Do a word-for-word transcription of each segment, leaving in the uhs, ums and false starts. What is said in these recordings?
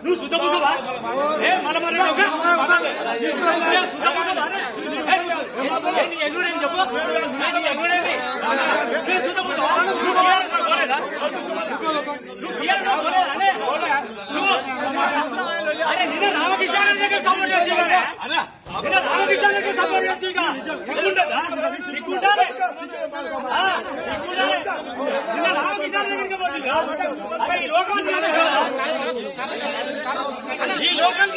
నువ్వు శుద్ధ పుస్తవా ఏ మల మర శుద్ధ పుస్తవా ఎగుడేం చెప్పు ఎగుడేది శుద్ధ పుస్తవా నువ్వు పోలేదా నువ్వు బియ్యాలు పోలేదా నువ్వు అరే నిన్న రామకృష్ణ దగ్గర సపోర్ట్ చేసి నిన్న రామకృష్ణ దగ్గర సపోర్ట్ చేసి సిగ్గుంటుందా సిగ్గుంటారే సిగ్గుంటారే నిన్న రామకృష్ణ దగ్గరికి పోతుందా అరే ఈ లోకాన్ని ఈ లోకాన్ని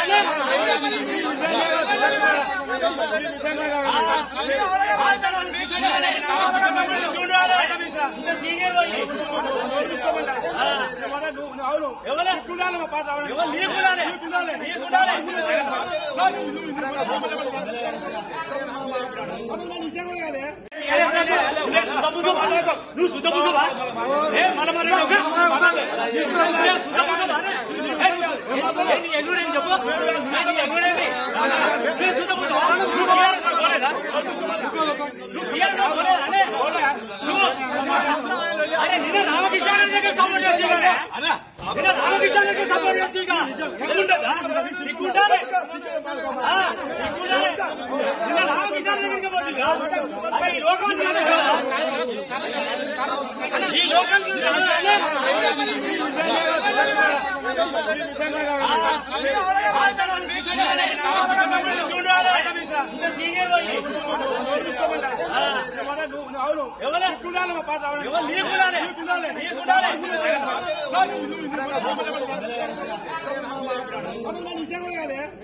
సీనియర్ నువ్వు శుద్ధ పుస్తవా ఏ మల మర శుద్ధ పుస్తవా ఎగుడేం చెప్పు ఎగుడేది శుద్ధ పుస్తవా నువ్వు పోలేదా నువ్వు బియ్యాలు పోలేదా నువ్వు అరే నిన్న రామకృష్ణ దగ్గర సపోర్ట్ చేసి నిన్న రామకృష్ణ దగ్గర సపోర్ట్ చేసి సిగ్గుంటుందా సిగ్గుంటారే సిగ్గుంటారే నిన్న రామకృష్ణ దగ్గరికి పోతుందా అరే ఈ లోకాన్ని ఈ లోకాన్ని సీనియర్ ఎవరు